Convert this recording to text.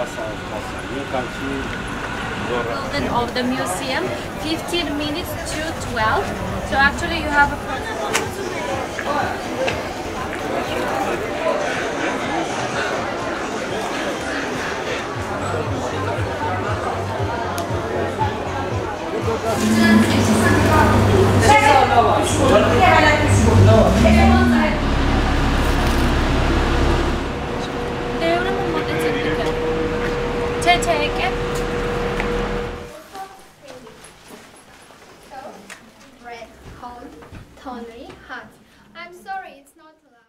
building of the museum, 15 minutes to 12. So actually you have a red, cold, tonnery, hot. I'm sorry, it's not allowed.